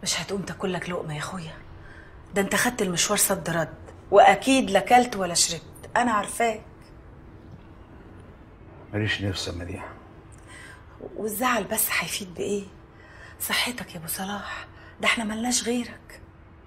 مش هتقوم تاكل لك لقمه يا اخويا؟ ده انت خدت المشوار صد رد، واكيد لا كلت ولا شربت، انا عارفاك. ماليش نفس يا مديحه. والزعل بس هيفيد بايه؟ صحتك يا ابو صلاح، ده احنا ملناش غيرك.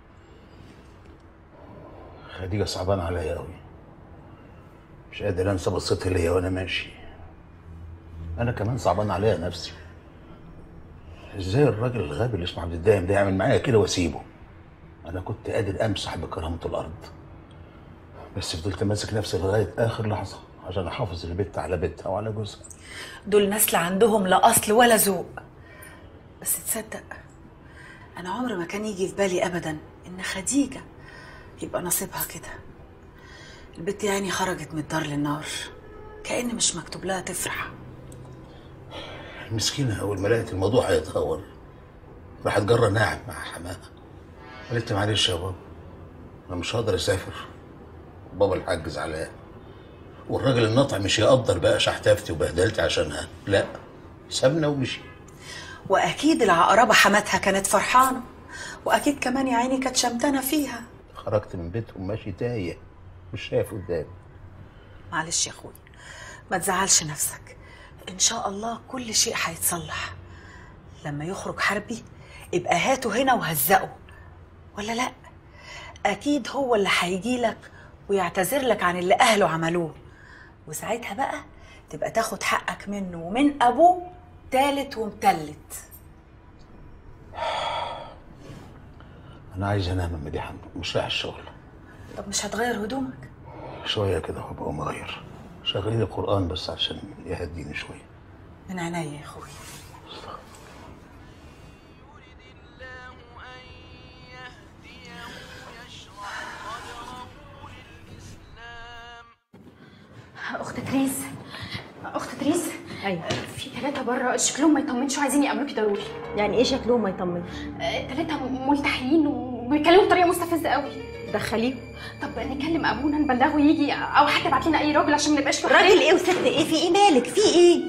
خديجه صعبان عليا قوي، مش قادر انسى بصتها ليا وانا ماشي. انا كمان صعبان عليا نفسي. ازاي الراجل الغبي اللي اسمه عبد الدايم ده يعمل معايا كده واسيبه؟ انا كنت قادر امسح بكرامته الارض، بس فضلت ماسك نفسي لغايه اخر لحظه عشان احافظ البت على بيتها وعلى جوزها. دول ناس لا عندهم لا اصل ولا ذوق. بس تصدق انا عمر ما كان يجي في بالي ابدا ان خديجه يبقى نصيبها كده. البت يعني خرجت من الدار للنار، كأن مش مكتوب لها تفرح. المسكينه اول ما لقيت الموضوع هيتطور راحت جرة ناعم مع حماها. قالت لي معلش يا بابا انا مش هقدر اسافر، بابا الحاج زعلان، والراجل الناطع مش يقدر بقى شحتفتي وبهدلتي عشانها، لا سابنا ومشي. واكيد العقربه حماتها كانت فرحانه، واكيد كمان يا عيني كانت شمتانه فيها. خرجت من بيتهم ماشي تايه مش شايف قدامي. معلش يا اخوي ما تزعلش نفسك، ان شاء الله كل شيء هيتصلح. لما يخرج حربي ابقى هاته هنا وهزقه، ولا لا؟ اكيد هو اللي هيجي لك ويعتذر لك عن اللي اهله عملوه، وساعتها بقى تبقى تاخد حقك منه ومن ابوه تالت ومتلت. انا عايز انام يا مديحه، مش رايح الشغل. طب مش هتغير هدومك؟ شويه كده وهبقى مغير. شغلي لي قران بس عشان يهديني شويه. من عينيا يا اخوي. اخت تريز، اخت تريز. ايوه في ثلاثة بره شكلهم ما يطمنش وعايزين يقابلوكي ضروري. يعني ايه شكلهم ما يطمنش؟ ثلاثة ملتحيين وبيتكلموا بطريقة مستفزة قوي. دخليهم. طب نكلم ابونا نبلغه يجي او حتى ابعت لنا اي راجل عشان ما نبقاش راجل ايه وست ايه؟ في ايه مالك؟ في ايه؟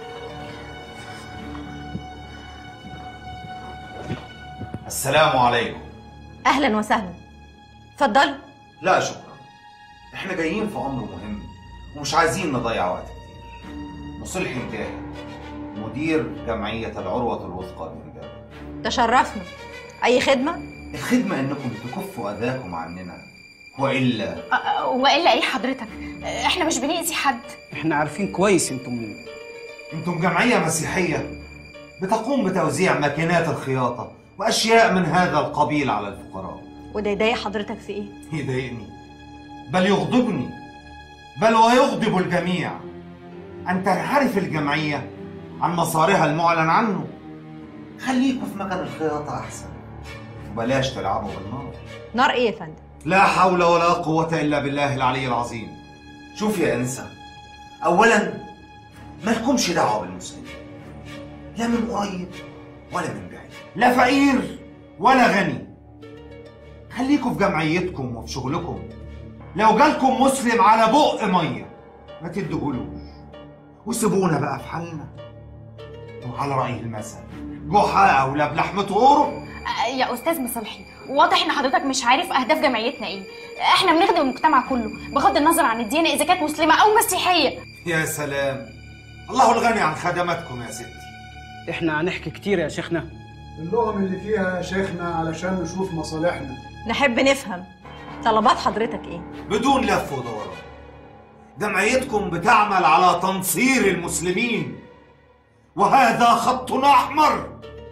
السلام عليكم. اهلا وسهلا، اتفضلوا. لا شكرا، احنا جايين في امر مهم ومش عايزين نضيع وقت كتير. مصلحي انتهى، مدير جمعية العروة الوثقى للرجال. تشرفنا. اي خدمة؟ الخدمة انكم تكفوا اذاكم عننا، والا والا ايه حضرتك؟ احنا مش بنأذي حد. احنا عارفين كويس انتم مين. انتم جمعية مسيحية بتقوم بتوزيع ماكينات الخياطة واشياء من هذا القبيل على الفقراء. وده يضايق حضرتك في ايه؟ يضايقني بل يغضبني، بل ويغضب الجميع أن تنحرف الجمعية عن مسارها المعلن عنه. خليكوا في مكان الخياطة أحسن، وبلاش تلعبوا بالنار. نار ايه يا فندم؟ لا حول ولا قوة إلا بالله العلي العظيم. شوف يا إنسان، أولا ما لكمش دعوة بالمسلمين، لا من قريب ولا من بعيد، لا فقير ولا غني. خليكوا في جمعيتكم وفي شغلكم. لو جالكم مسلم على بق ميه ما تدهولوش وسيبونا بقى في حالنا. وعلى رأي المثل جحا أولى بلحمة غورب. يا استاذ مصلحي، واضح ان حضرتك مش عارف اهداف جمعيتنا ايه. احنا بنخدم المجتمع كله بغض النظر عن الديانه، اذا كانت مسلمه او مسيحيه. يا سلام، الله الغني عن خدماتكم يا ستي. احنا هنحكي كتير يا شيخنا. اللغم اللي فيها يا شيخنا علشان نشوف مصالحنا. نحب نفهم طلبات حضرتك ايه؟ بدون لف ودوران، جمعيتكم بتعمل على تنصير المسلمين، وهذا خط أحمر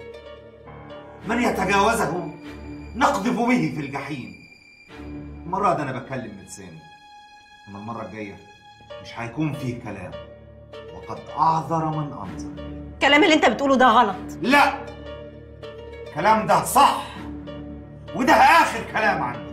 من يتجاوزه نقذف به في الجحيم. المرة دي أنا بتكلم بلساني، أما المرة الجاية مش هيكون فيه كلام، وقد أعذر من أنذر. الكلام اللي انت بتقوله ده غلط. لا، الكلام ده صح، وده آخر كلام عندي.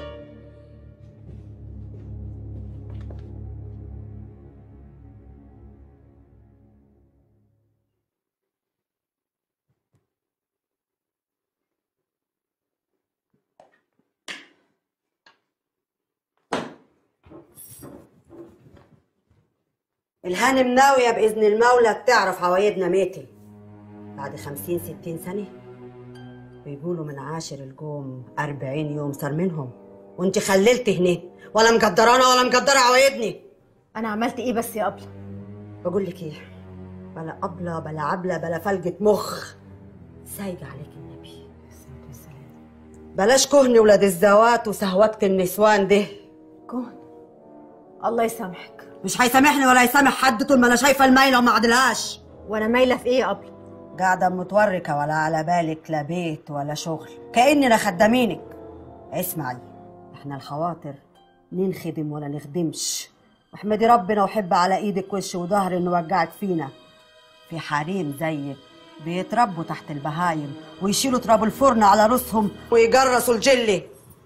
الهانم ناوية بإذن المولى تعرف عوايدنا ميتة بعد 50 60 سنة، بيقولوا من عاشر الجوم 40 يوم صار منهم، وانت خللت هنا ولا مقدرانا ولا مقدره عوايدني. انا عملت ايه بس يا ابله؟ بقول لك ايه، بلا قبله بلا عبله بلا فلقه مخ، سايق عليك النبي. بلاش كهن ولاد الزوات وسهوات النسوان ده. كهن؟ الله يسامحك. مش هيسامحني ولا يسامح حد طول ما انا شايفه المايله وما عدلهاش. وانا مايله في ايه يا ابله؟ قاعده متوركه ولا على بالك لا بيت ولا شغل، كاننا خدامينك. اسمعي، احنا الخواطر ننخدم ولا نخدمش، واحمدي ربنا وحب على ايدك وش وظهر انه وجعك فينا. في حريم زيك بيتربوا تحت البهايم ويشيلوا تراب الفرن على راسهم ويجرسوا الجلي.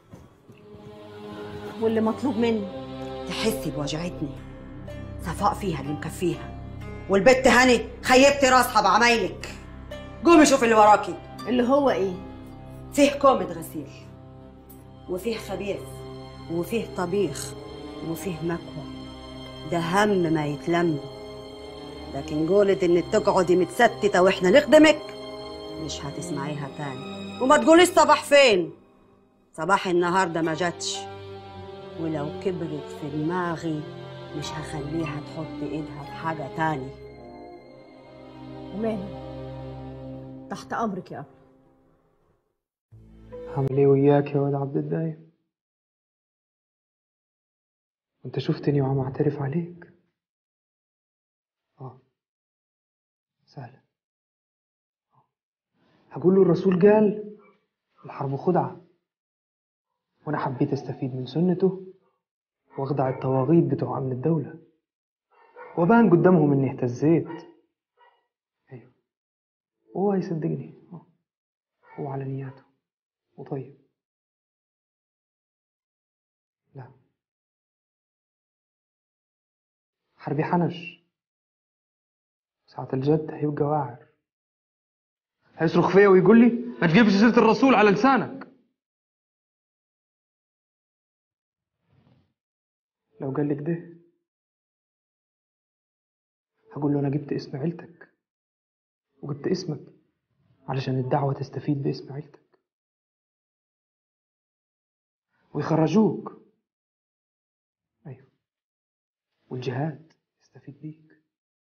واللي مطلوب مني تحسي بوجعتني، صفاء فيها اللي مكفيها، والبت هاني خيبتي راسها بعمايلك. قومي شوفي اللي وراكي. اللي هو ايه؟ فيه كومة غسيل، وفيه خبيث، وفيه طبيخ، وفيه مكوى. ده هم ما يتلم. لكن قولة انك تقعدي متستتة واحنا نخدمك مش هتسمعيها تاني. وما تقوليش صباح فين، صباح النهارده ما جاتش، ولو كبرت في دماغي مش هخليها تحط ايدها في حاجة تاني. وماله؟ تحت امرك يا ابله. هعمل ايه وياك يا واد عبد الدايم؟ انت شفتني وعم اعترف عليك. سهلة. هقول له الرسول قال الحرب خدعة، وانا حبيت استفيد من سنته واخدع الطواغيت بتوع امن الدولة وبان قدامهم اني اهتزيت. ايوه، هو هيصدقني، هو على نياته وطيب. لا، حربي حنش، ساعة الجد هيبقى واعر، هيصرخ فيا ويقول لي ما تجيبش سيرة الرسول على لسانك. لو قال لك ده هقول له انا جبت اسم عيلتك وجبت اسمك علشان الدعوة تستفيد باسم عيلتك ويخرجوك. ايوه، والجهاد يستفيد بيك.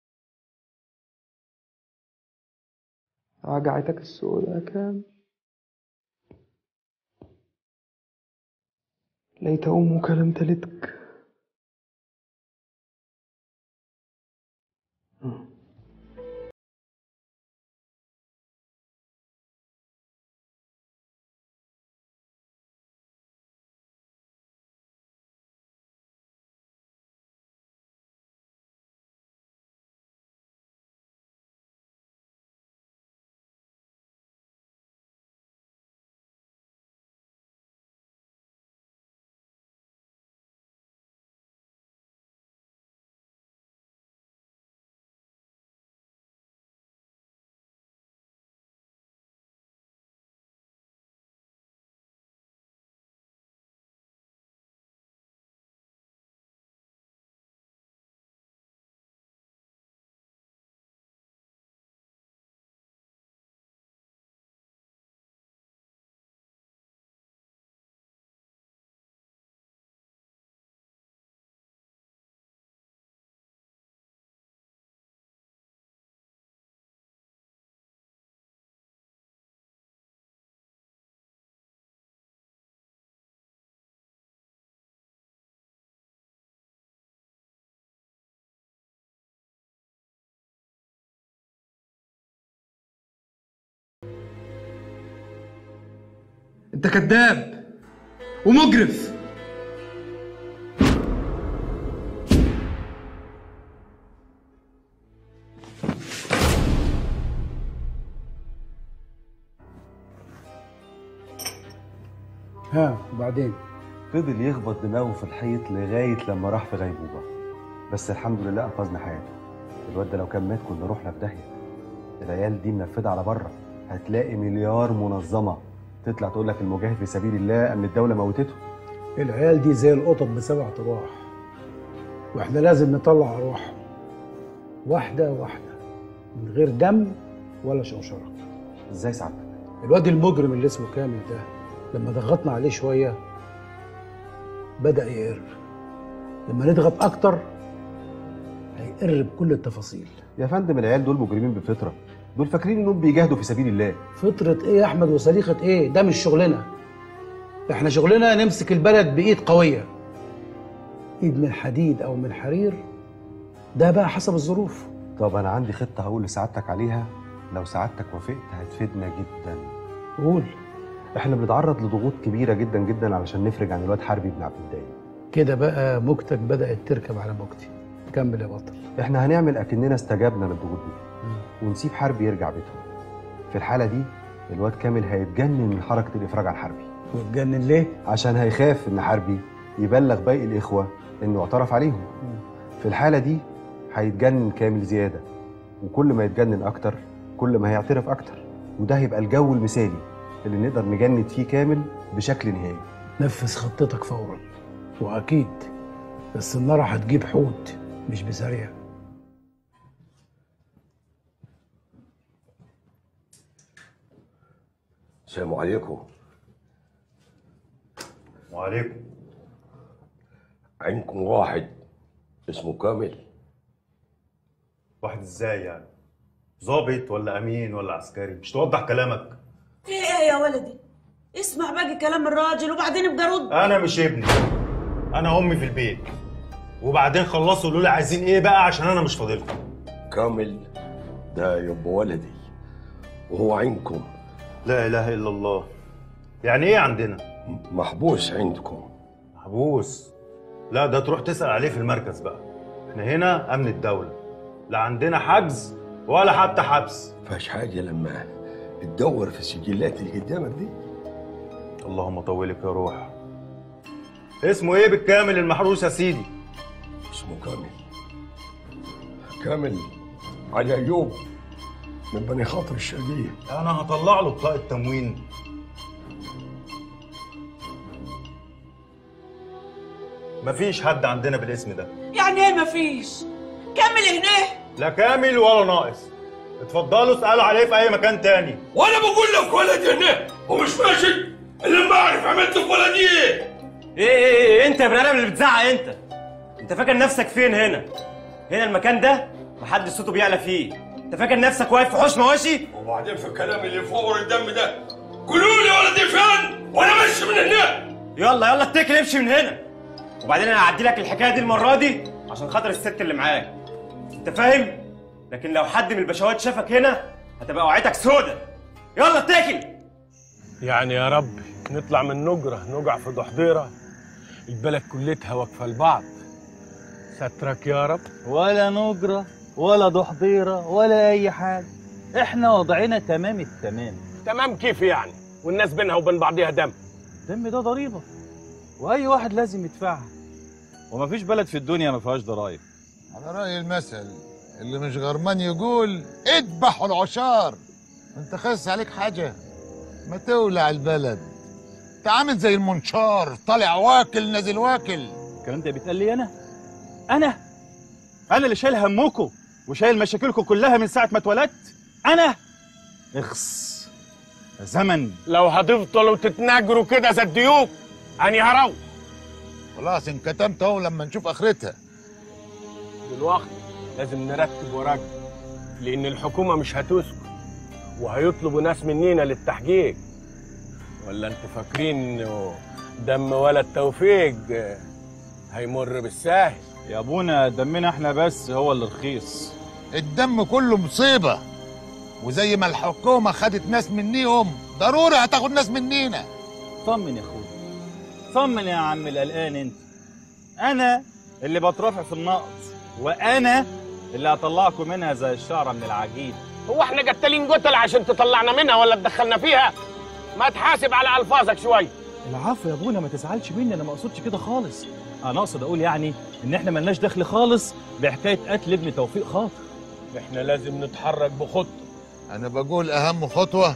وجعتك السوداء كام؟ ليت أمك لم تلدك. انت كذاب ومجرف. ها وبعدين؟ فضل يخبط دماغه في الحيط لغايه لما راح في غيبوبه، بس الحمد لله انقذنا حياته. الواد ده لو كان مات كنا رحنا في داهيه. العيال دي منفذه على بره، هتلاقي مليار منظمه تطلع تقول لك المجاهد في سبيل الله امن الدوله موتته. العيال دي زي القطط بسبع ارواح، واحنا لازم نطلع ارواحهم واحده واحده من غير دم ولا شوشره. ازاي سعادتك؟ الواد المجرم اللي اسمه كامل ده لما ضغطنا عليه شويه بدأ يقر. لما نضغط اكتر هيقر بكل التفاصيل. يا فندم العيال دول مجرمين بالفطره، دول فاكرين انهم بيجاهدوا في سبيل الله. فطرة ايه يا احمد وصريخة ايه؟ ده مش شغلنا. احنا شغلنا نمسك البلد بايد قوية، ايد من حديد او من حرير، ده بقى حسب الظروف. طب انا عندي خطه هقول لسعادتك عليها، لو سعادتك وافقت هتفيدنا جدا. قول. احنا بنتعرض لضغوط كبيره جدا جدا علشان نفرج عن الواد حربي بن عبد الدايم. كده بقى موجتك بدأت تركب على موجتي. كمل يا بطل. احنا هنعمل اكننا استجبنا للضغوط دي ونسيب حربي يرجع بيتهم. في الحاله دي الواد كامل هيتجنن من حركه الافراج عن حربي. واتجنن ليه؟ عشان هيخاف ان حربي يبلغ باقي الاخوه انه اعترف عليهم. في الحاله دي هيتجنن كامل زياده، وكل ما يتجنن اكتر كل ما هيعترف اكتر، وده هيبقى الجو المثالي اللي نقدر نجند فيه كامل بشكل نهائي. نفذ خطتك فورا، واكيد بس النار هتجيب حوت مش بسريع. السلام عليكم. وعليكم. عندكم واحد اسمه كامل؟ واحد ازاي يعني؟ ظابط ولا امين ولا عسكري؟ مش توضح كلامك؟ في ايه يا ولدي؟ اسمع باقي كلام الراجل وبعدين ابقى رد. انا مش ابني، انا امي في البيت، وبعدين خلصوا قولوا لي عايزين ايه بقى عشان انا مش فاضلكم. كامل ده يبقى ولدي وهو عندكم. لا اله الا الله. يعني ايه عندنا؟ محبوس عندكم. محبوس؟ لا ده تروح تسأل عليه في المركز بقى. احنا هنا امن الدولة، لا عندنا حجز ولا حتى حبس. فاش حاجة لما تدور في السجلات اللي قدامك دي؟ اللهم طولك يا روح. اسمه ايه بالكامل المحروس يا سيدي؟ اسمه كامل. كامل علي ايوب من بني خاطر الشرقية. انا هطلع له بطاقة تموين. مفيش حد عندنا بالاسم ده. يعني ايه مفيش؟ كمل هنا. لا كامل ولا ناقص. اتفضلوا اسألوا عليه في اي مكان تاني. وانا بقول لك ولدي هنا ومش ماشي الا ما اعرف عملت في ولدي ايه. ايه انت يا بني ادم اللي بتزعق انت فاكر نفسك فين هنا المكان ده محدش صوته بيعلى فيه. انت فاكر نفسك واقف في حوش مواشي؟ وبعدين في الكلام اللي فوق الدم ده قولوا لي ولدي فين وانا ماشي من هنا. يلا اتكل امشي من هنا. وبعدين انا هعدي لك الحكايه دي المره دي عشان خاطر الست اللي معاك، انت فاهم؟ لكن لو حد من البشوات شافك هنا هتبقى وعيتك سودة. يلا اتكل. يعني يا رب نطلع من نجرة نقع في ضحضيرة، البلد كلتها واقفة لبعض. سترك يا رب. ولا نجرة ولا ضحضيرة ولا أي حاجة، إحنا وضعنا تمام التمام. تمام كيف يعني؟ والناس بينها وبين بعضيها دم. دم ده ضريبة وأي واحد لازم يدفعها، ومفيش بلد في الدنيا ما فيهاش ضرايب. على رأي المثل اللي مش غرمان يقول اذبحوا العشار. انت خاص عليك حاجة؟ ما تولع البلد. انت عامل زي المنشار طالع واكل نازل واكل. الكلام ده بيتقال لي انا اللي شايل همكم وشايل مشاكلكم كلها من ساعه ما اتولدت. انا اخس زمن. لو هتفضلوا تتناجروا كده زي الديوك اني هروح. خلاص انكتمت اهو لما نشوف اخرتها. دلوقتي لازم نرتب ورق، لان الحكومه مش هتسكت وهيطلبوا ناس مننا للتحقيق. ولا انتوا فاكرين انه دم ولد توفيق هيمر بالساهل؟ يا ابونا دمنا احنا بس هو اللي رخيص. الدم كله مصيبه، وزي ما الحكومه خدت ناس منيهم ضروري هتاخد ناس منينا. طمن يا اخويا، طمن يا عم القلقان. انت انا اللي بترافع في النقط، وانا اللي هطلعكم منها زي الشعره من العجين. هو احنا قتالين قتل عشان تطلعنا منها ولا تدخلنا فيها؟ ما تحاسب على الفاظك شويه. العفو يا ابونا، ما تزعلش مني، انا ما اقصدش كده خالص. انا اقصد اقول يعني ان احنا ملناش دخل خالص بحكايه قتل ابن توفيق خاطر. احنا لازم نتحرك بخطه. انا بقول اهم خطوه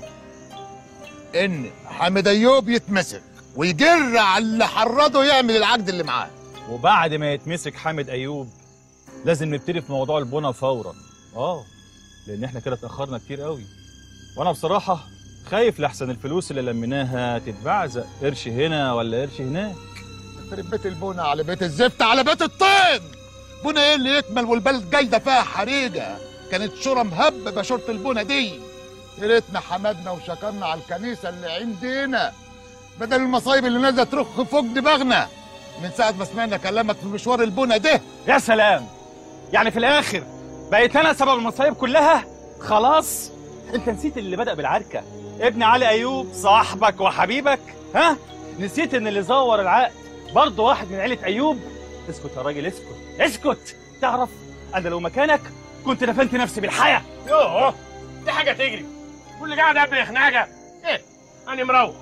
ان حامد ايوب يتمسك ويجر على اللي حرضه يعمل العقد اللي معاه. وبعد ما يتمسك حامد ايوب لازم نبتدي في موضوع البنا فورا. لان احنا كده اتاخرنا كتير قوي، وانا بصراحه خايف لحسن الفلوس اللي لميناها تتبعزق قرش هنا ولا قرش هناك. يخرب بيت البونة على بيت الزفت على بيت الطين. بونة ايه اللي يكمل والبلد جايده فيها حريقه؟ كانت شورى مهببه شورة البونة دي. يا ريتنا حمدنا وشكرنا على الكنيسه اللي عندنا بدل المصايب اللي نازله ترخ فوق دماغنا من ساعه ما سمعنا كلامك في مشوار البونة ده. يا سلام، يعني في الاخر بقيت انا سبب المصايب كلها؟ خلاص انت نسيت اللي بدأ بالعركه، ابن علي ايوب صاحبك وحبيبك؟ ها؟ نسيت ان اللي زور العقد برضه واحد من عيله ايوب؟ اسكت يا راجل، اسكت اسكت. تعرف انا لو مكانك كنت دفنت نفسي بالحياه. يوه دي حاجه تجري، واللي قاعد قبل خناقه ايه؟ انا مروح.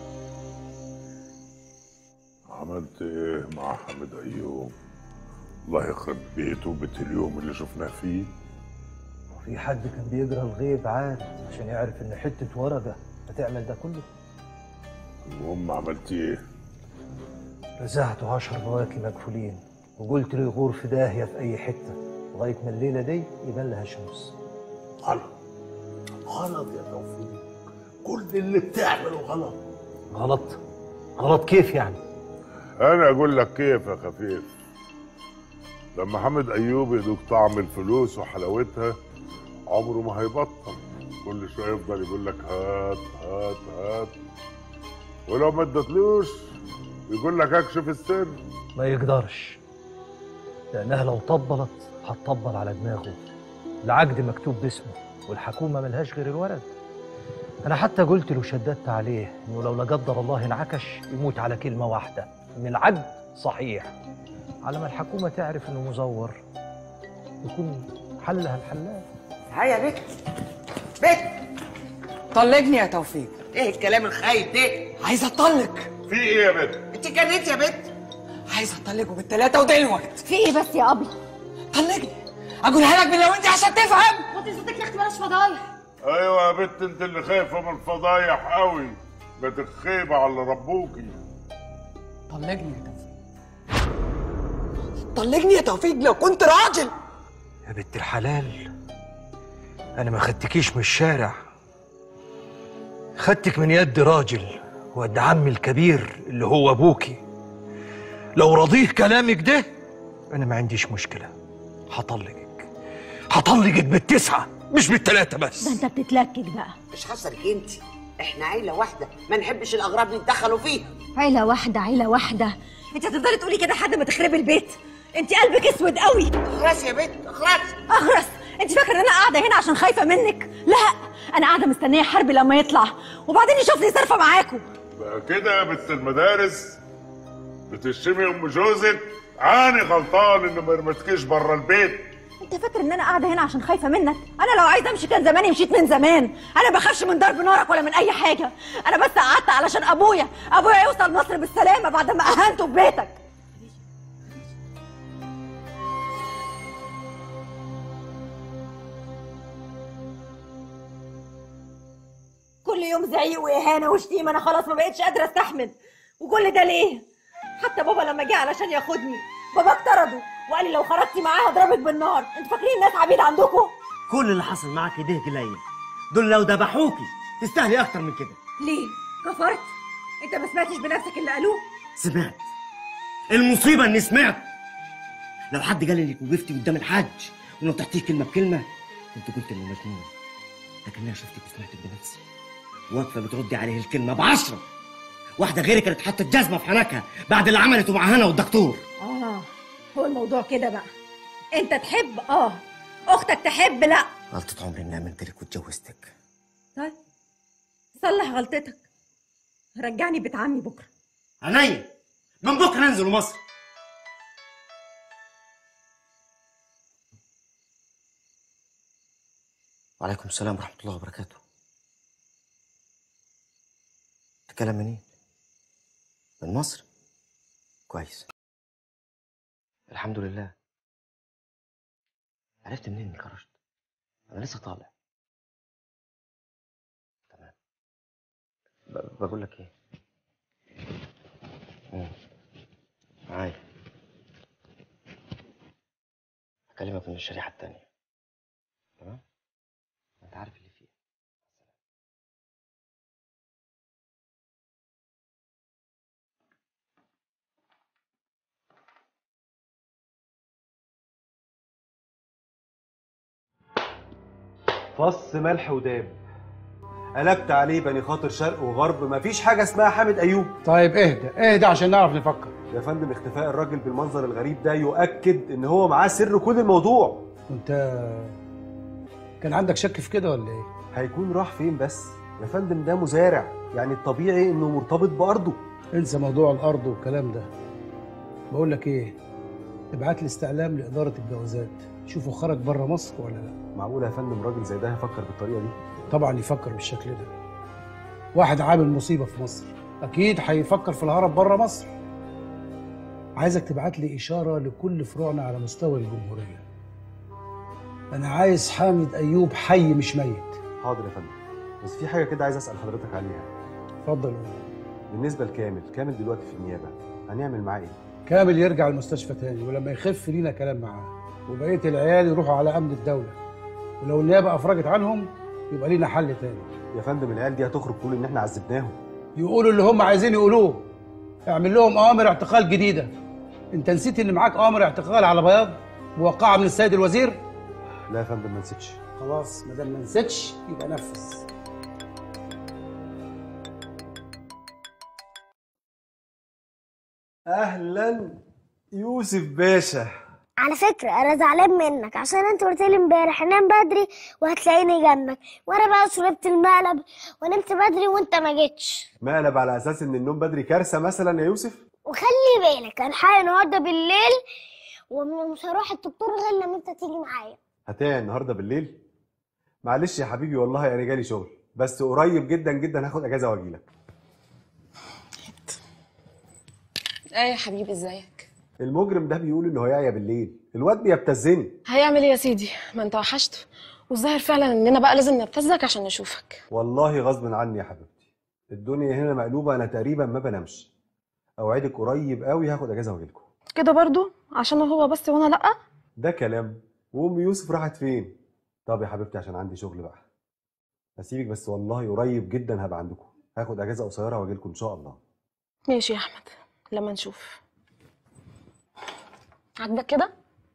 عملت ايه مع حمد ايوب؟ الله يخرب بيته بيت اليوم اللي شفناه فيه. في حد كان بيجرى الغيب عاد عشان يعرف ان حته ورقه هتعمل ده كله؟ المهم عملت ايه؟ رزعته 10 بواقي مقفولين وقلت له يغور في داهيه في اي حته لغايه ما الليله دي يبان لها شمس. غلط غلط يا توفيق، كل اللي بتعمله غلط. غلط؟ غلط كيف يعني؟ انا اقول لك كيف يا خفيف. لما حمد ايوب يدوق طعم الفلوس وحلاوتها عمره ما هيبطل، كل شويه يفضل يقول لك هات هات هات، ولو ما ادتلوش يقول لك اكشف السر. ما يقدرش، لانها لو طبلت هتطبل على دماغه. العقد مكتوب باسمه والحكومه ملهاش غير الورد. انا حتى قلت له شددت عليه انه لو لا قدر الله انعكش يموت على كلمه واحده ان العقد صحيح، على ما الحكومه تعرف انه مزور يكون حلها الحلال. هيا يا بت بت طلقني يا توفيق. ايه الكلام الخايب ده؟ عايزه اطلق. في ايه يا بت؟ انت جنيت يا بت؟ عايزه اطلقه بالثلاثه ودلوقتي. في ايه بس يا ابله؟ طلقني اقولها لك من لو انت عشان تفهم. وطي صوتك يا اختي بلاش فضايح. ايوه يا بت، انت اللي خايفه من الفضايح قوي، بتخيبه على ربوكي. طلقني يا توفيق، طلقني يا توفيق لو كنت راجل. يا بنت الحلال، انا ما خدتكيش من الشارع، خدتك من يد راجل وقد عمي الكبير اللي هو ابوكي. لو رضيه كلامك ده انا ما عنديش مشكله، هطلقك بالتسعه مش بالثلاثه بس. ده انت بتتلكك بقى. مش حصلك انت، احنا عيله واحده ما نحبش الاغراب يتدخلوا فيها. عيله واحده عيله واحده، انت هتفضلي تقولي كده لحد ما تخربي البيت؟ انت قلبك اسود قوي. اخرس يا بنت اخرس. اخرس؟ انت فاكره ان انا قاعده هنا عشان خايفه منك؟ لا، انا قاعده مستنيه حربي لما يطلع وبعدين يشوفني صرفه معاكم. بقى كده يا بنت المدارس بتشتمي ام جوزك؟ انا غلطان ان ما رمتكيش بره البيت. انت فاكر ان انا قاعده هنا عشان خايفه منك؟ انا لو عايزه امشي كان زماني مشيت من زمان. انا بخافش من ضرب نارك ولا من اي حاجه، انا بس قعدت علشان ابويا يوصل مصر بالسلامه بعد ما اهنته في بيتك. كل يوم زعيق واهانه وشتيمه، انا خلاص ما بقتش قادره استحمل. وكل ده ليه؟ حتى بابا لما جه علشان ياخدني بابا اطرده وقال لي لو خرجتي معاه هضربك بالنار. انتوا فاكرين الناس عبيد عندكم؟ كل اللي حصل معاكي ده قليل، دول لو ذبحوكي تستاهلي اكتر من كده. ليه؟ كفرت؟ انت ما سمعتش بنفسك اللي قالوه؟ سمعت. المصيبه اني سمعت. لو حد قال انك وقفتي قدام الحاج ونطحتيه كلمه بكلمه كنت قلت انه مجنون، لكن انا شفتك وسمعتك بنفسي واقفه بتردي عليه الكلمه ب10. واحده غيري كانت حاطه جزمه في حنكها بعد اللي عملته مع هنا والدكتور. هو الموضوع كده بقى، انت تحب اختك تحب لا. غلطة عمري اني امنت لك واتجوزتك. طيب صلح غلطتك، رجعني بيت عمي بكره. عينيا، من بكره ننزل مصر. وعليكم السلام ورحمه الله وبركاته. تتكلم منين؟ من مصر؟ كويس، الحمد لله. عرفت منين اني خرجت؟ انا لسه طالع. تمام. بقول لك ايه؟ معايا. هكلمك من الشريحه التانيه. تمام؟ انت عارف اللي فص ملح وداب. قلبت عليه بني خاطر شرق وغرب، مفيش حاجه اسمها حامد ايوب. طيب اهدى عشان نعرف نفكر. يا فندم اختفاء الراجل بالمنظر الغريب ده يؤكد ان هو معاه سر كل الموضوع. وانت كان عندك شك في كده ولا ايه؟ هيكون راح فين بس؟ يا فندم ده مزارع، يعني الطبيعي انه مرتبط بارضه. انسى موضوع الارض والكلام ده. بقول لك ايه، ابعت لي استعلام لاداره الجوازات، شوفوا خرج بره مصر ولا لا. معقول يا فندم راجل زي ده هيفكر بالطريقه دي؟ طبعا يفكر بالشكل ده. واحد عامل مصيبه في مصر اكيد هيفكر في الهرب بره مصر. عايزك تبعت لي اشاره لكل فروعنا على مستوى الجمهوريه. انا عايز حامد ايوب حي مش ميت. حاضر يا فندم، بس في حاجه كده عايز اسال حضرتك عليها. اتفضل. بالنسبه لكامل دلوقتي في النيابه، هنعمل معاه ايه؟ كامل يرجع المستشفى تاني، ولما يخف لينا كلام معاه، وبقيه العيال يروحوا على امن الدوله، ولو النيابه افرجت عنهم يبقى لينا حل تاني. يا فندم العيال دي هتخرج تقول ان احنا عذبناهم. يقولوا اللي هم عايزين يقولوه. اعمل لهم اوامر اعتقال جديده. انت نسيت ان معاك اوامر اعتقال على بياض موقعه من السيد الوزير؟ لا يا فندم ما نسيتش. خلاص ما دام ما نسيتش يبقى نفذ. اهلا يوسف باشا. على فكرة أنا زعلان منك عشان أنت قلت لي امبارح نام بدري وهتلاقيني جنبك، وأنا بقى شربت المقلب ونمت بدري وأنت ما جيتش. مقلب على أساس إن النوم بدري كارثة مثلا يا يوسف؟ وخلي بالك الحقي النهارده بالليل ومش هروح الدكتور غير لما أنت تيجي معايا. هتاعي النهارده بالليل؟ معلش يا حبيبي والله أنا جالي شغل، بس قريب جدا جدا هاخد أجازة وأجيلك. ايه يا حبيبي ازيك؟ المجرم ده بيقول إنه هيعيا بالليل، الواد بيبتزني. هيعمل ايه يا سيدي؟ ما انت وحشته، والظاهر فعلا اننا بقى لازم نبتزك عشان نشوفك. والله غصب عني يا حبيبتي، الدنيا هنا مقلوبة، أنا تقريبا ما بنامش. أوعدك قريب قوي هاخد أجازة وأجيلكم. كده برضو؟ عشان هو بس وانا لأ؟ ده كلام؟ وأم يوسف راحت فين؟ طب يا حبيبتي عشان عندي شغل بقى هسيبك، بس والله قريب جدا هبقى عندكم، هاخد أجازة قصيرة وأجيلكم إن شاء الله. ماشي يا أحمد، لما نشوف. عاجبك كده؟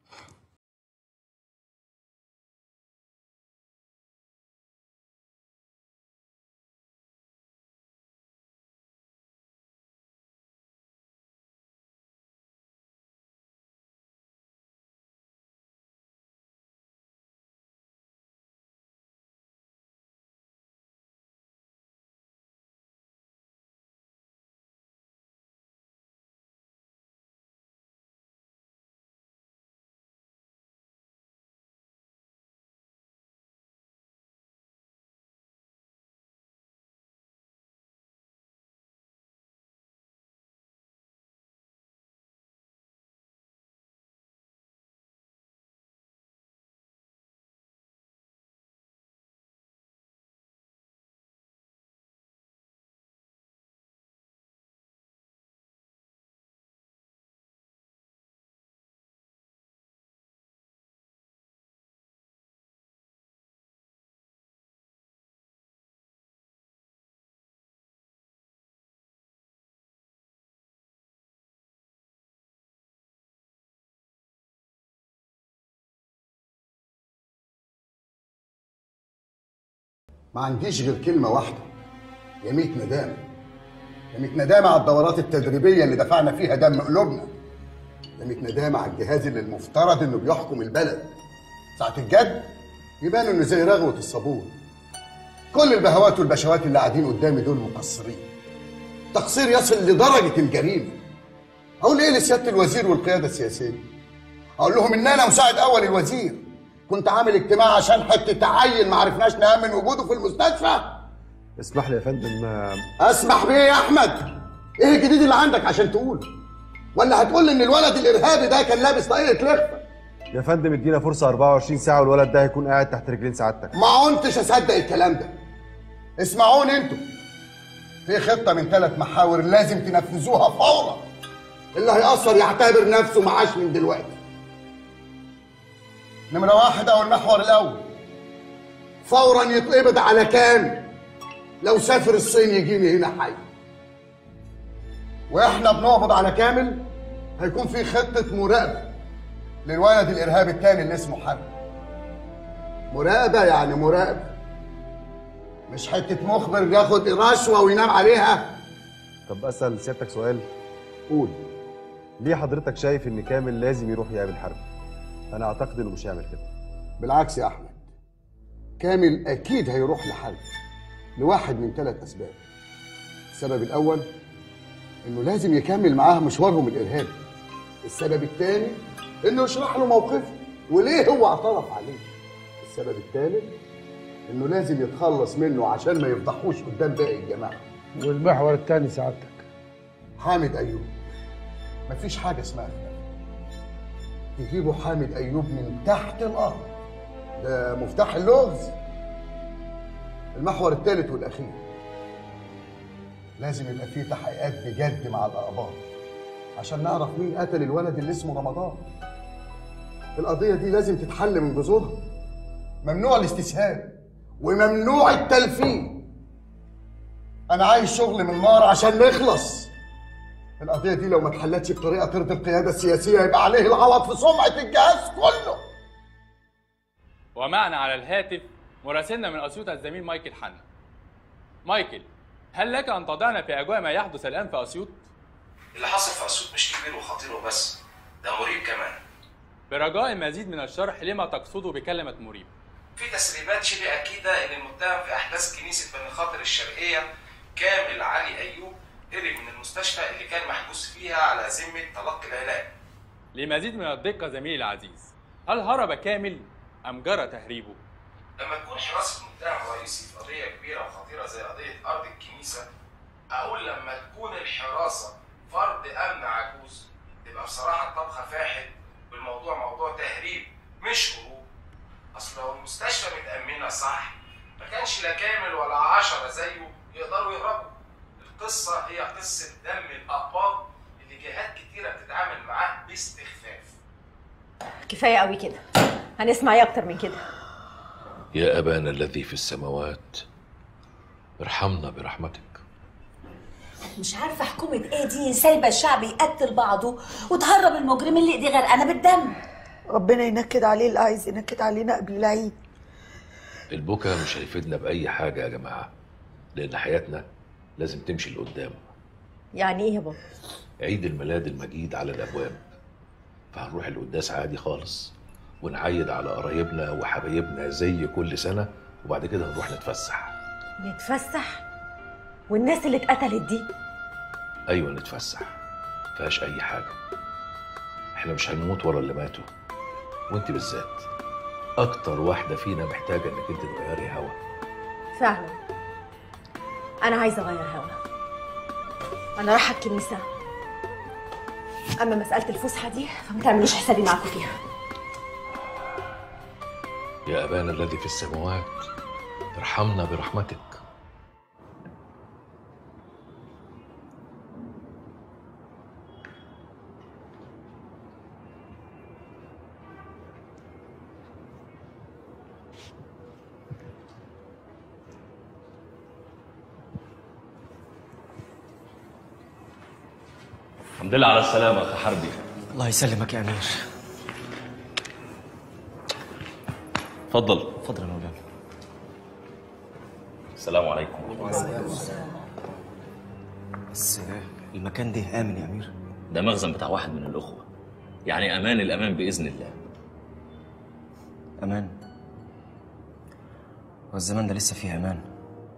ما عنديش غير كلمة واحدة، يا ميت ندامة. يا ميت ندامة على الدورات التدريبية اللي دفعنا فيها دم قلوبنا. يا ميت ندامة على الجهاز اللي المفترض انه بيحكم البلد. ساعة الجد يبان انه زي رغوة الصابون. كل البهوات والبشوات اللي قاعدين قدامي دول مقصرين. تقصير يصل لدرجة الجريمة. أقول إيه لسيادة الوزير والقيادة السياسية؟ أقول لهم إن أنا مساعد أول الوزير كنت عامل اجتماع عشان حته عيل ما عرفناش نامن وجوده في المستشفى. اسمح لي يا فندم. اسمح بيه يا احمد؟ ايه الجديد اللي عندك عشان تقوله؟ ولا هتقول ان الولد الارهابي ده كان لابس طاقية لخفه؟ يا فندم ادينا فرصه 24 ساعه والولد ده هيكون قاعد تحت رجلين سعادتك. ما كنتش اصدق الكلام ده. اسمعوني انتوا، في خطه من 3 محاور لازم تنفذوها فورا. اللي هيقصر يعتبر نفسه معاش من دلوقتي. نمرة 1 أو المحور الأول، فورا يتقبض على كامل لو سافر الصين يجيني هنا حي. واحنا بنقبض على كامل هيكون في خطة مراقبة للولد الإرهابي التاني اللي اسمه حرب. مراقبة يعني مراقبة، مش حتة مخبر ياخد رشوة وينام عليها. طب اسال سيادتك سؤال؟ قول. ليه حضرتك شايف ان كامل لازم يروح يقابل حربي؟ انا اعتقد انه مش هيعمل كده. بالعكس يا احمد، كامل اكيد هيروح لحربي لواحد من 3 اسباب. السبب الاول انه لازم يكمل معاه مشوارهم الارهابي. السبب الثاني انه يشرح له موقفه وليه هو اعترف عليه. السبب الثالث انه لازم يتخلص منه عشان ما يفضحوش قدام باقي الجماعه. والمحور الثاني سعادتك؟ حامد ايوب. مفيش حاجه اسمها خلاف. تجيبوا حامد ايوب من تحت الارض، ده مفتاح اللغز. المحور الثالث والاخير، لازم يبقى فيه تحقيقات بجد مع الاقباط عشان نعرف مين قتل الولد اللي اسمه رمضان. القضيه دي لازم تتحل من جذورها. ممنوع الاستسهال وممنوع التلفين. انا عايز شغل من نار عشان نخلص. القضيه دي لو ما اتحلتش بطريقه ترضي القياده السياسيه يبقى عليه الغلط في سمعه الجهاز كله. ومعنا على الهاتف مراسلنا من اسيوط الزميل مايكل حنا. مايكل، هل لك ان تضعنا في اجواء ما يحدث الان في اسيوط؟ اللي حصل في اسيوط مش كبير وخطير وبس، ده مريب كمان. برجاء المزيد من الشرح لما تقصد بكلمه مريب. في تسريبات شبه اكيده ان المتهم في احداث كنيسه بني خاطر الشرقيه كامل علي ايوب هرب من المستشفى اللي كان محجوز فيها على ذمه تلقي العلاج. لمزيد من الدقه زميلي العزيز، هل هرب كامل ام جرى تهريبه؟ لما تكون حراسه المتهم رئيسي في قضيه كبيره وخطيره زي قضيه ارض الكنيسه، اقول لما تكون الحراسه فرد امن عجوز، تبقى بصراحه الطبخه فاحت والموضوع موضوع تهريب مش هروب. اصل لو المستشفى متامنه صح ما كانش لا كامل ولا 10 زيه يقدروا يهربوا. القصه هي قصه دم الاقباط اللي جهات كتيره بتتعامل معاه باستخفاف. كفايه قوي كده، هنسمع ايه اكتر من كده؟ يا أبانا الذي في السماوات ارحمنا برحمتك. مش عارفه حكومه ايه دي سايبه الشعب يقتل بعضه وتهرب المجرم اللي ايديه غرقانه بالدم. ربنا ينكد عليه اللي عايز ينكد علينا قبل العيد. البكا مش هيفيدنا بأي حاجة يا جماعة، لأن حياتنا لازم تمشي لقدام. يعني ايه يا بابا؟ عيد الميلاد المجيد على الأبواب، فهنروح القداس عادي خالص ونعيد على قرايبنا وحبايبنا زي كل سنة، وبعد كده نروح نتفسح. نتفسح؟ والناس اللي اتقتلت دي؟ أيوة نتفسح، مفيهاش أي حاجة. احنا مش هنموت ورا اللي ماتوا، وانت بالذات أكتر واحدة فينا محتاجة إنك انت تغيري هوا. فعلا أنا عايزة أغير هوا. أنا رايحة الكنيسة، أما مسألة الفسحة دي فما تعملوش حسابي معاكم فيها. يا أبانا الذي في السماوات ارحمنا برحمتك. الحمد لله على السلامة يا أخي حربي. الله يسلمك يا أمير. اتفضل. اتفضل يا مولانا. السلام عليكم. بس المكان ده آمن يا أمير؟ ده مخزن بتاع واحد من الأخوة، يعني أمان الأمان بإذن الله. أمان؟ والزمان ده لسه فيه أمان؟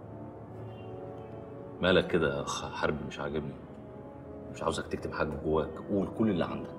مالك كده يا أخ حربي؟ مش عاجبني. مش عاوزك تكتم حاجة جواك، قول كل اللي عندك.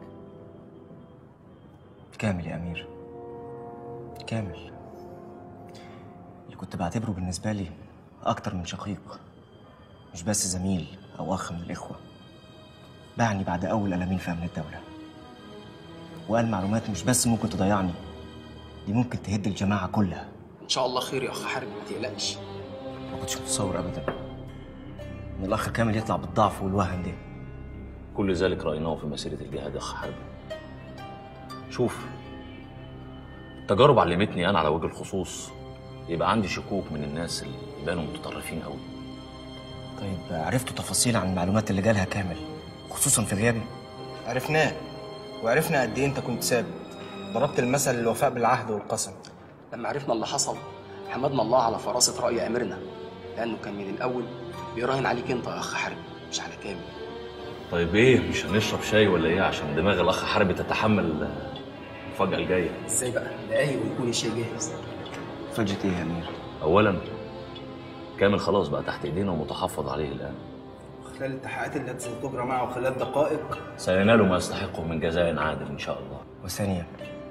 كامل يا أمير، كامل اللي كنت بعتبره بالنسبة لي أكتر من شقيق، مش بس زميل أو أخ من الإخوة، باعني بعد أول قلمين في أمن الدولة، وقال معلومات مش بس ممكن تضيعني، دي ممكن تهد الجماعة كلها. ان شاء الله خير يا اخ حربي، ما تقلقش. ما كنتش متصور أبدا إن الأخ كامل يطلع بالضعف والوهن ده. كل ذلك رأيناه في مسيرة الجهاد يا أخ حربي. شوف، التجارب علمتني أنا على وجه الخصوص يبقى عندي شكوك من الناس اللي بانوا متطرفين قوي. طيب عرفتوا تفاصيل عن المعلومات اللي جالها كامل خصوصا في غيابي؟ عرفناه، وعرفنا قد ايه انت كنت ثابت. ضربت المثل الوفاء بالعهد والقسم. لما عرفنا اللي حصل حمدنا الله على فراسة رأي أميرنا، لأنه كان من الأول بيراهن عليك أنت يا أخ حربي مش على كامل. طيب ايه، مش هنشرب شاي ولا ايه عشان دماغ الاخ حربي تتحمل المفاجأة الجاية؟ ازاي بقى؟ دقايق ويكون الشاي جاهز. فجأة ايه يا امير؟ اولا كامل خلاص بقى تحت ايدينا ومتحفظ عليه الان. خلال التحقيقات التي ستجرى معه خلال دقائق سينال ما يستحقه من جزاء عادل ان شاء الله. وثانيا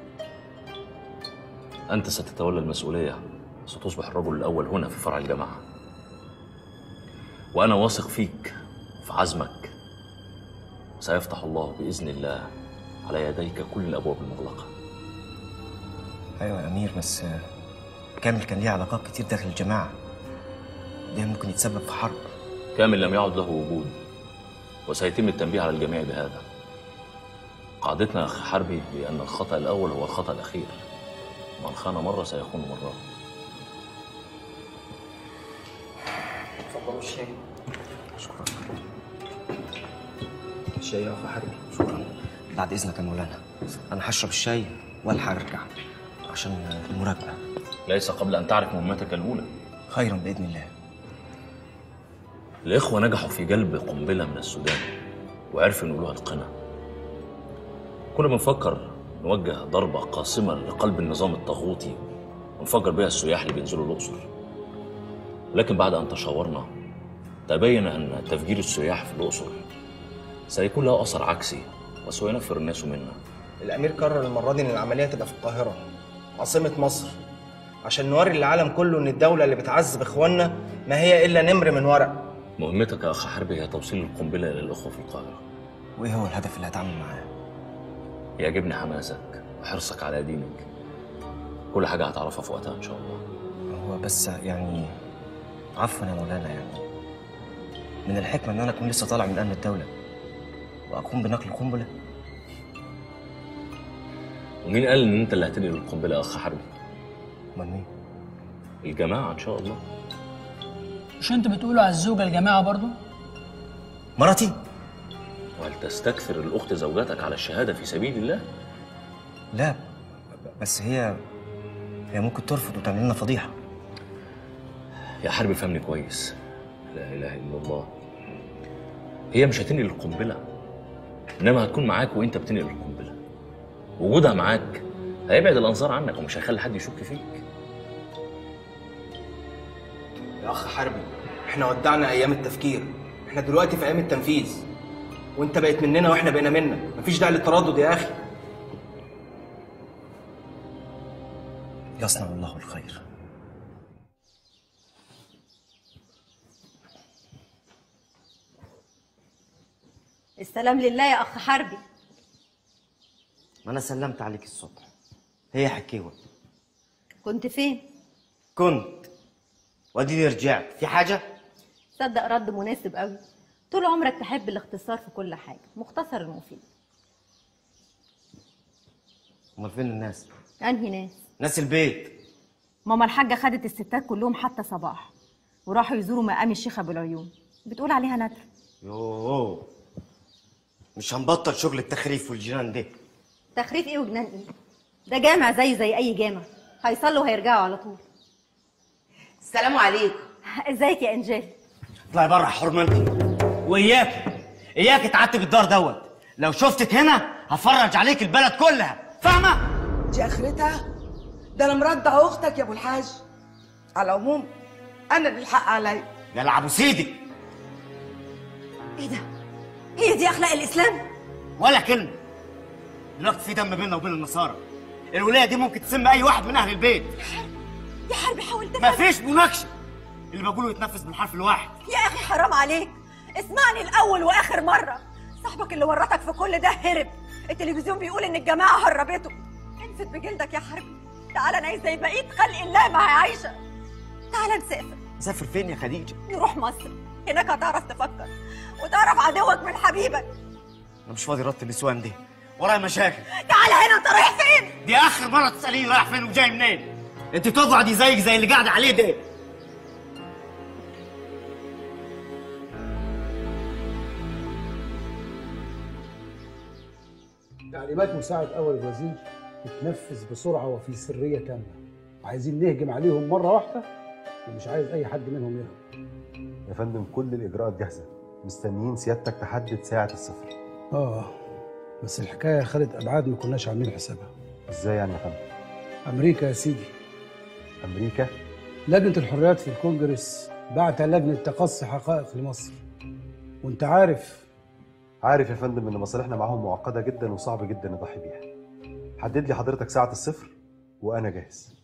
انت ستتولى المسؤولية، ستصبح الرجل الاول هنا في فرع الجامعة، وانا واثق فيك في عزمك. سيفتح الله باذن الله على يديك كل الابواب المغلقة. ايوه يا امير، بس كامل كان ليه علاقات كتير داخل الجماعة، ده ممكن يتسبب في حرب. كامل لم يعد له وجود، وسيتم التنبيه على الجميع بهذا. قاعدتنا يا أخي حربي بأن الخطأ الأول هو الخطأ الأخير، من خان مرة سيخون مرة. اتفضلوا الشاي. شكرا. الشاي يا أخ حربي. شكرا. بعد إذنك يا مولانا، أنا هشرب الشاي والحق أرجع عشان المراقبة. ليس قبل أن تعرف مهمتك الأولى. خيرا بإذن الله. الإخوة نجحوا في جلب قنبلة من السودان وعرفوا ينقلوها القنا. كنا بنفكر نوجه ضربة قاصمة لقلب النظام الطاغوتي ونفجر بها السياح اللي بينزلوا الأقصر، لكن بعد أن تشاورنا تبين أن تفجير السياح في الأقصر سيكون له أثر عكسي وسينفر الناس منا. الأمير قرر المرة دي إن العملية تبقى في القاهرة عاصمة مصر، عشان نوري للعالم كله إن الدولة اللي بتعذب إخواننا ما هي إلا نمر من ورق. مهمتك يا أخ حربي هي توصيل القنبلة إلى الأخوة في القاهرة. وإيه هو الهدف اللي هتعامل معاه؟ يعجبني حماسك وحرصك على دينك. كل حاجة هتعرفها في وقتها إن شاء الله. هو بس يعني عفوا يا مولانا، يعني من الحكمة إن أنا أكون لسه طالع من أمن الدولة وأقوم بنقل قنبلة. ومين قال إن أنت اللي هتنقل القنبلة يا أخ حربي؟ أمال مين؟ الجماعة إن شاء الله. مش انتوا بتقولوا على الزوجة الجماعة برضو؟ مراتي؟ وهل تستكثر الأخت زوجتك على الشهادة في سبيل الله؟ لا، بس هي ممكن ترفض وتعمل لنا فضيحة. يا حربي فهمني كويس، لا إله إلا الله. هي مش هتنقل القنبلة، إنما هتكون معاك وأنت بتنقل القنبلة. وجودها معاك هيبعد الأنظار عنك ومش هيخلي حد يشك فيك. يا أخ حربي، إحنا ودعنا أيام التفكير، إحنا دلوقتي في أيام التنفيذ، وأنت بقيت مننا وإحنا بقينا منك، مفيش داعي للتردد يا أخي. يصنع الله الخير. السلام لله يا أخ حربي. ما أنا سلمت عليك الصبح، هي حكيوة. كنت فين؟ كنت واديني رجعت. في حاجة؟ صدق رد مناسب قوي. طول عمرك تحب الاختصار في كل حاجة، مختصر المفيد. أمال فين الناس؟ أنهي ناس؟ ناس البيت. ماما الحاجة خدت الستات كلهم حتى صباح وراحوا يزوروا مقام الشيخ أبو العيون، بتقول عليها نادرة. يوه، مش هنبطل شغل التخريف والجنان ده. تخريف إيه وجنان إيه؟ ده جامع زي أي جامع، هيصلوا وهيرجعوا على طول. السلام عليكم. ازيك يا انجيل؟ اطلعي بره حرمتي، وإياك تعتب الدار دوت. لو شفتك هنا هفرج عليك البلد كلها، فاهمة؟ دي آخرتها؟ ده أنا مرضع أختك يا أبو الحاج. على العموم أنا اللي الحق عليا. يا أبو سيدي. إيه ده؟ هي دي أخلاق الإسلام؟ ولا كلمة. دلوقتي في دم بيننا وبين النصارى. الولاية دي ممكن تسمي أي واحد من أهل البيت. يا حربي حاول تفهم. مفيش مناقشة. اللي بقوله يتنفذ بالحرف الواحد. يا أخي حرام عليك، اسمعني الأول وآخر مرة. صاحبك اللي ورطك في كل ده هرب. التلفزيون بيقول إن الجماعة هربته. انفد بجلدك يا حربي. تعالى نعيش زي بقية خلق الله ما هي عايشة. تعالى نسافر. نسافر فين يا خديجة؟ نروح مصر، هناك هتعرف تفكر وتعرف عدوك من حبيبك. أنا مش فاضي ربط النسوان دي، ورايا مشاكل. تعالى هنا، أنت رايح فين؟ دي آخر مرة تسأليني رايح فين وجاي منين. أنت تقعدي زيك زي اللي قاعدة عليه ده. تعليمات مساعد أول الوزير تتنفذ بسرعة وفي سرية تامة عايزين نهجم عليهم مره واحده، ومش عايز اي حد منهم يهرب. يا فندم كل الاجراءات جاهزه، مستنيين سيادتك تحدد ساعه الصفر. بس الحكايه خدت ابعاد ما كناش عاملين حسابها. ازاي يعني يا فندم؟ امريكا يا سيدي. امريكا؟ لجنه الحريات في الكونجرس بعت لجنه تقصي حقائق لمصر، وانت عارف يا فندم ان مصالحنا معاهم معقده جدا وصعب جدا نضحي بيها. حدد لي حضرتك ساعه الصفر وانا جاهز.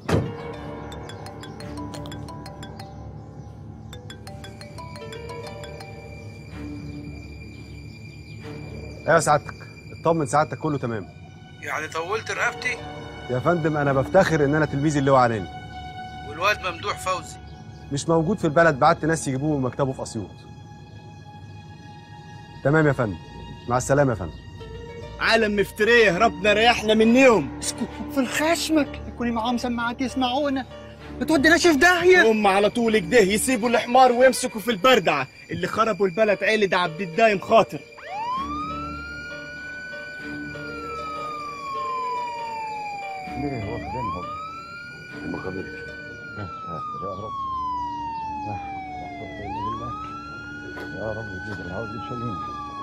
ايوه سعادتك، اطمن سعادتك كله تمام. يعني طولت رقبتي؟ يا فندم انا بفتخر ان انا تلميذ اللواء عناني. والواد ممدوح فوزي مش موجود في البلد، بعت ناس يجيبوه من مكتبه في اسيوط. تمام يا فندم، مع السلامه يا فندم. عالم مفتريه، ربنا ريحنا منهم. اسكت في خشمك، يكونوا معاهم سماعات يسمعونا، ما توديناش في داهيه. هم على طول كده يسيبوا الحمار ويمسكوا في البردعه. اللي خربوا البلد عيلة عبد الدايم خاطر. ليه واخدينهم؟ ما خدتش. يا رب. يا رب يجيب العوض يشيلهم.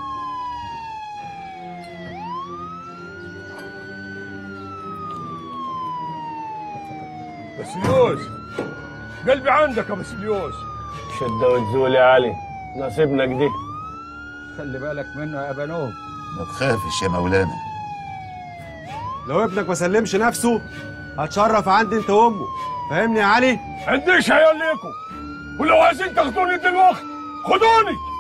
بسليوس، قلبي عندك يا بسليوس. شدة وتزول يا علي، نصيبنا كده. خلي بالك منه يا بنوب. ما تخافش يا مولانا. لو ابنك ما سلمش نفسه هتشرف عندي انت وامه، فاهمني يا علي؟ عنديش عيال ليكم، ولو عايزين تاخدوني دلوقتي خدوني.